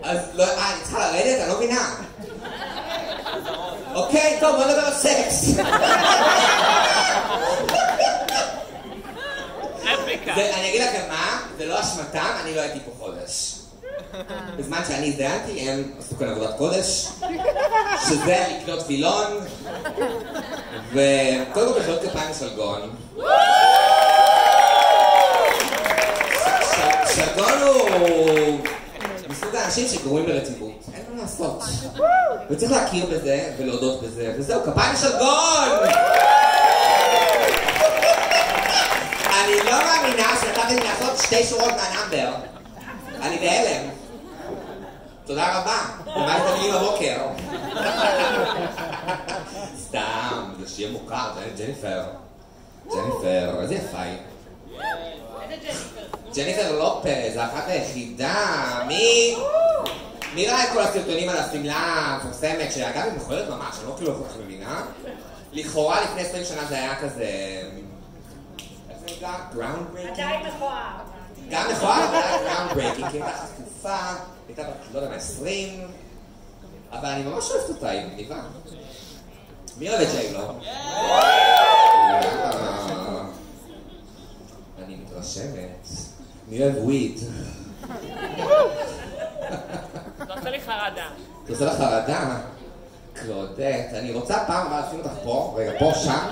אז לא, אני צריכה לרדת? אני לא מבינה. אוקיי, טוב, בוא נדבר על סקס. אני אגיד לכם מה, זה לא אשמתם, אני לא הייתי פה חודש. בזמן שאני הזדיינתי, הם עשו כאן עבודת קודש, שזה לקנות וילון, וקודם כל מחיאות כפיים לשלגון. שלגון הוא מסוג האנשים שקוראים לרציפות. אין מה לעשות. וצריך להכיר בזה ולהודות בזה, וזהו, כפיים לשלגון! אני לא מאמינה שנתתם לי לעשות 2 שורות מהנאמבר. אני בהלם. תודה רבה. ומה הייתם לי בבוקר? סתם, זה שיהיה מוכר, ג'ניפר. ג'ניפר, איזה יפה היא. איזה ג'ניפר? ג'ניפר לופז, האחת היחידה. מי ראה את כל הסרטונים על השמלה המפורסמת, שאגב היא מכוערת ממש, אני לא כאילו כל כך מבינה. לכאורה לפני 20 שנה זה היה כזה... איך זה נקרא? גראונד ברייקינג? עדיין מכוער. גם מכוער, אבל היה גראונד ברייקינג, כי הייתה חשופה, הייתה לא יודע מה 20, אבל אני ממש אוהבת אותה, היא מגניבה. מי אוהב את ג'יי-לו? אני מתרשמת. מי אוהב וויד? זה עושה לי חרדה. זה עושה לך חרדה? קלודט, אני רוצה פעם הבאה לשים אותך פה, רגע, פה, שם.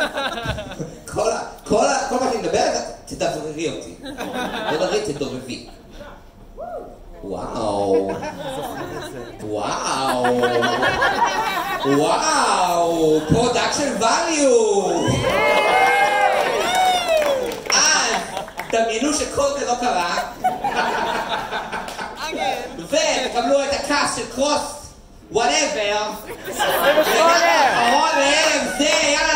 כל מה שאני מדברת, תדבררי אותי. תדברי, תדובבי. וואו. וואו. וואו. פרודקשן ואליו. דמיינו שכל זה לא קרה. ותקבלו את הקאסט של קרוס. whatever. זה, יאללה